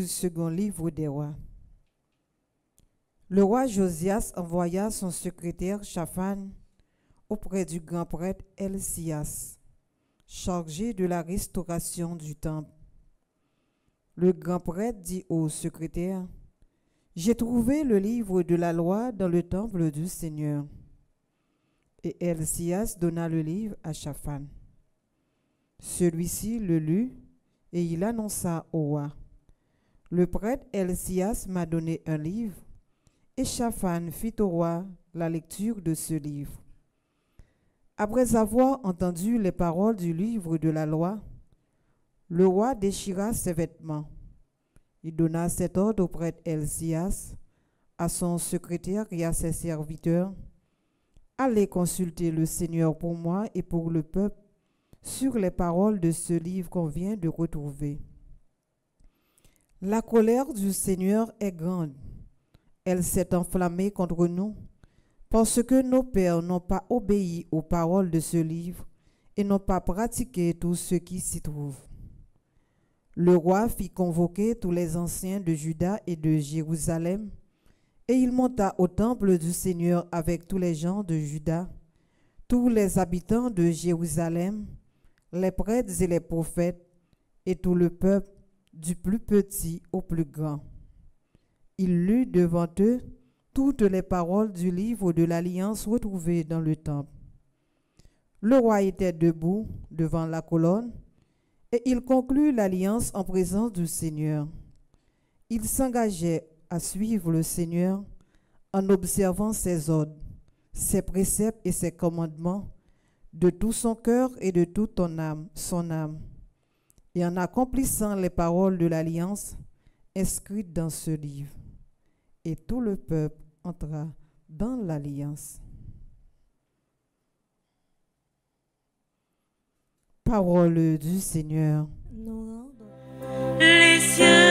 du second livre des rois. Le roi Josias envoya son secrétaire Shaphan auprès du grand prêtre Elsias, chargé de la restauration du temple. Le grand prêtre dit au secrétaire: « J'ai trouvé le livre de la loi dans le temple du Seigneur. » Et Elsias donna le livre à Shaphan. Celui-ci le lut et il annonça au roi: « Le prêtre Elsias m'a donné un livre. » Et Shaphan fit au roi la lecture de ce livre. Après avoir entendu les paroles du livre de la loi, le roi déchira ses vêtements. Il donna cet ordre au prêtre Elsias, à son secrétaire et à ses serviteurs: « Allez consulter le Seigneur pour moi et pour le peuple sur les paroles de ce livre qu'on vient de retrouver. La colère du Seigneur est grande. Elle s'est enflammée contre nous parce que nos pères n'ont pas obéi aux paroles de ce livre et n'ont pas pratiqué tout ce qui s'y trouve. » Le roi fit convoquer tous les anciens de Juda et de Jérusalem, et il monta au temple du Seigneur avec tous les gens de Juda, tous les habitants de Jérusalem, les prêtres et les prophètes, et tout le peuple, du plus petit au plus grand. Il lut devant eux toutes les paroles du livre de l'Alliance retrouvées dans le temple. Le roi était debout devant la colonne, et il conclut l'alliance en présence du Seigneur. Il s'engageait à suivre le Seigneur en observant ses ordres, ses préceptes et ses commandements de tout son cœur et de toute son âme, et en accomplissant les paroles de l'alliance inscrites dans ce livre. Et tout le peuple entra dans l'alliance. Parole du Seigneur. Nous rendons les cieux